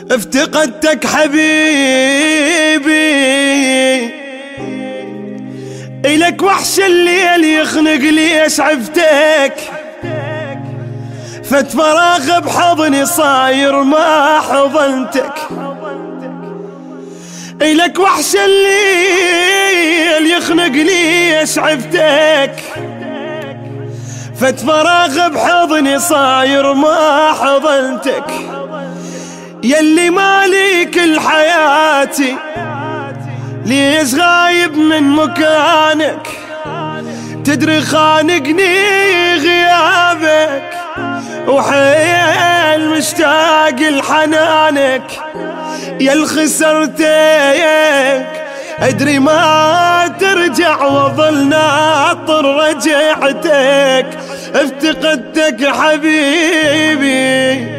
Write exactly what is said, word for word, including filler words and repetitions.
افتقدتك حبيبي، إلك وحش الليل يخنق ليش عفتك، فت فراغ بحضني صاير ما حضنتك. إلك وحش الليل يخنق ليش عفتك، فت فراغ بحضني صاير ما حضنتك. يلي مالي كل حياتي ليش غايب من مكانك، تدري خانقني غيابك وحيل مشتاق لحنانك. يا خسرتك ادري ما ترجع وظل ناطر رجعتك، افتقدتك حبيبي.